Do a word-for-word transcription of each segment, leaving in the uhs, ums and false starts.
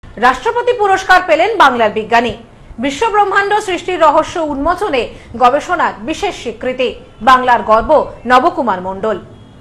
রাষ্ট্রপতি পুরস্কার পেলেন বাংলার বিজ্ঞানী। বিশ্ব ব্রহ্মাণ্ড সৃষ্টির রহস্য উন্মোচনে গবেষণার বিশেষ স্বীকৃতি। বাংলার গর্ব নবকুমার মণ্ডল।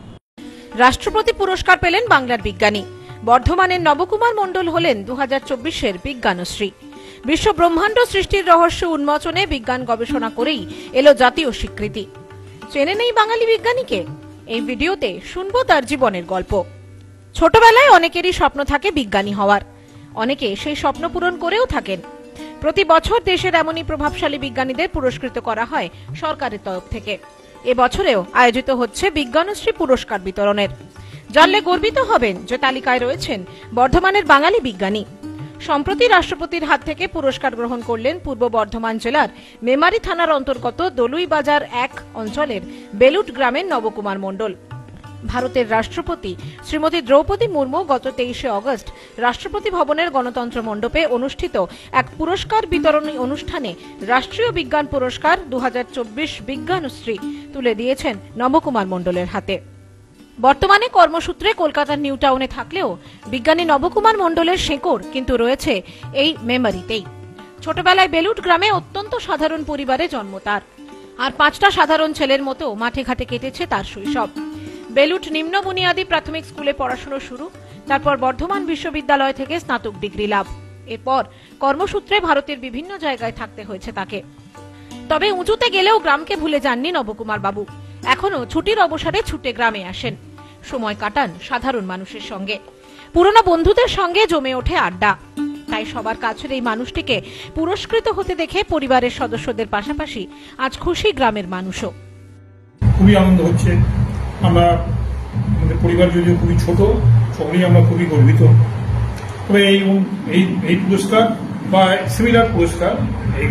রাষ্ট্রপতি পুরস্কার পেলেন বাংলার বিজ্ঞানী। বর্ধমানের নবকুমার মণ্ডল হলেন দু হাজার চব্বিশের বিজ্ঞানশ্রী। বিশ্ব ব্রহ্মাণ্ড সৃষ্টির রহস্য উন্মোচনে বিজ্ঞান গবেষণা করেই এলো জাতীয় স্বীকৃতি। চেনে নেই বাঙালি বিজ্ঞানীকে? এই ভিডিওতে শুনবো তার জীবনের গল্প। ছোটবেলায় অনেকেরই স্বপ্ন থাকে বিজ্ঞানী হওয়ার, অনেকে সেই স্বপ্ন পূরণ করেও থাকেন। প্রতি বছর দেশের এমনই প্রভাবশালী বিজ্ঞানীদের পুরস্কৃত করা হয় সরকারের তরফ থেকে। এবছরেও আয়োজিত হচ্ছে বিজ্ঞানশ্রী পুরস্কার বিতরণের। জানলে গর্বিত হবেন যে তালিকায় রয়েছেন বর্ধমানের বাঙালি বিজ্ঞানী। সম্প্রতি রাষ্ট্রপতির হাত থেকে পুরস্কার গ্রহণ করলেন পূর্ব বর্ধমান জেলার মেমারি থানার অন্তর্গত দলুই বাজার এক অঞ্চলের বেলুট গ্রামের নবকুমার মণ্ডল। ভারতের রাষ্ট্রপতি শ্রীমতী দ্রৌপদী মুর্মু গত তেইশে অগস্ট রাষ্ট্রপতি ভবনের গণতন্ত্র মণ্ডপে অনুষ্ঠিত এক পুরস্কার বিতরণী অনুষ্ঠানে রাষ্ট্রীয় বিজ্ঞান পুরস্কার দু হাজার চব্বিশ বিজ্ঞানশ্রী তুলে দিয়েছেন নবকুমার মণ্ডলের হাতে। বর্তমানে কর্মসূত্রে কলকাতার নিউ টাউনে থাকলেও বিজ্ঞানী নবকুমার মণ্ডলের শেকড় কিন্তু রয়েছে এই মেমারিতেই। ছোটবেলায় বেলুট গ্রামে অত্যন্ত সাধারণ পরিবারে জন্ম তার, আর পাঁচটা সাধারণ ছেলের মতো মাঠে ঘাটে কেটেছে তার শৈশব। বেলুট নিম্ন বুনিয়াদী প্রাথমিক স্কুলে পড়াশোনা শুরু, তারপর বর্ধমান বিশ্ববিদ্যালয় থেকে স্নাতক ডিগ্রি লাভ। এরপর কর্মসূত্রে ভারতের বিভিন্ন জায়গায় থাকতে হয়েছে তাকে। তবে উঁচুতে গেলেও গ্রামকে ভুলে যাননি নবকুমার বাবু। এখনো ছুটির অবসরে ছুটে গ্রামে আসেন, সময় কাটান সাধারণ মানুষের সঙ্গে। পুরনো বন্ধুদের সঙ্গে জমে ওঠে আড্ডা। তাই সবার কাছের এই মানুষটিকে পুরস্কৃত হতে দেখে পরিবারের সদস্যদের পাশাপাশি আজ খুশি গ্রামের মানুষও। খুবই আনন্দ হচ্ছে। আমরা আমাদের পরিবার যদিও খুবই ছোট, সকলেই আমরা খুবই গর্বিত। তবে এই এই পুরস্কার বা সিমিলার পুরস্কার, এই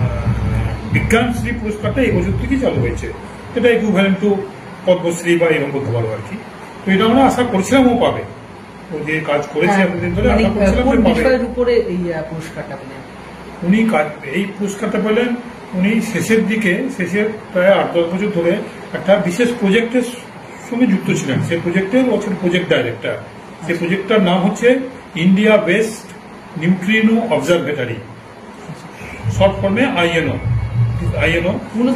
বিজ্ঞানশ্রী পুরস্কারটা এই বছর থেকেই চালু হয়েছে। এটা ইকুইভ্যালেন্ট টু পদ্মশ্রী বা এরকম বলতে পারবো আর কি। তো এটা আমরা আশা করছিলাম ও পাবে, ও যে কাজ করেছে এতদিন ধরে আশা করছিলাম পাবে। উনি এই পুরস্কারটা পেলেন উনি শেষের দিকে, শেষের প্রায় আট দশ বছর ধরে একটা বিশেষ প্রজেক্টের সঙ্গে যুক্ত ছিলেন। সেই প্রজেক্টের হচ্ছেন প্রজেক্ট ডাইরেক্টর। সেই প্রজেক্টটার নাম হচ্ছে India based neutrino observatory, short ফর্মে আইএনও। আইএনও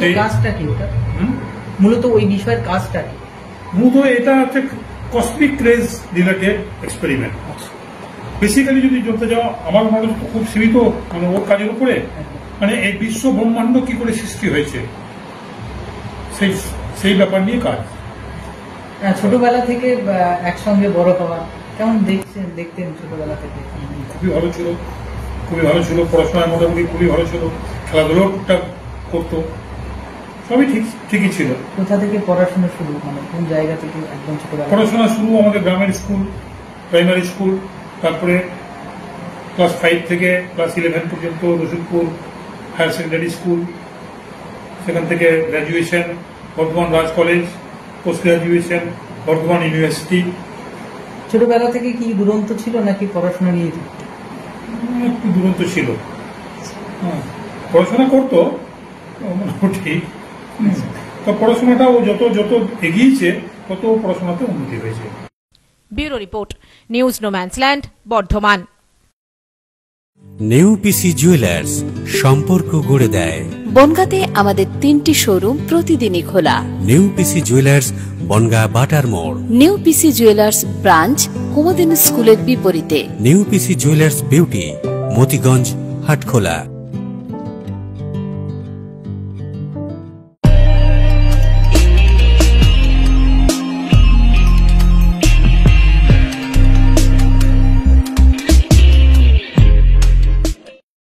মূলত ওই বিষয়ের কাজটা কি? মূলত এটা হচ্ছে cosmic rays related experiment. Basically যদি জানতে যাও, আমার মানুষ তো খুব সীমিত মানে ওর কাজের উপরে, মানে এই বিশ্ব ব্রহ্মাণ্ড কি করে সৃষ্টি হয়েছে সেই সেই ব্যাপার নিয়ে কাজ। ছোটবেলা থেকে একসঙ্গে বড় হওয়া কেমন দেখছেন দেখতেন ছোটবেলা থেকে? খুবই ভালো ছিল, খুবই ভালো ছিল। পড়াশোনার মোটামুটি খুবই ভালো ছিল, খেলাধুলো টুকটাক করতো, সবই ঠিক ঠিকই ছিল। কোথা থেকে পড়াশোনা শুরু, মানে কোন জায়গা থেকে একদম ছোটবেলা? পড়াশোনা শুরু আমাদের গ্রামের স্কুল, প্রাইমারি স্কুল, তারপরে ক্লাস ফাইভ থেকে ক্লাস ইলেভেন পর্যন্ত রসুলপুর হায়ার সেকেন্ডারি স্কুল, সেখান থেকে graduation Bardhaman Raj college, post graduation Bardhaman university. ছোটবেলা থেকে কি দুরন্ত ছিল নাকি পড়াশোনা নিয়ে? একটু দুরন্ত ছিল, পড়াশোনা করতো মোটামুটি। তো পড়াশোনাটাও যত যত এগিয়েছে তত পড়াশোনাতে উন্নতি হয়েছে। Bureau report, news no man's land, Bardhaman. Neupishi jewellers, সম্পর্ক গড়ে দেয়। বনগাঁতে আমাদের তিনটি শোরুম প্রতিদিনই খোলা। নেউপিসি জুয়েলার্স, বনগাঁ বাটার মোড়। নেউপিসি জুয়েলার্স ব্রাঞ্চ কুমদিন স্কুলের বিপরীতে। Neupishi jewellers beauty, Motiganj, Hatkhola.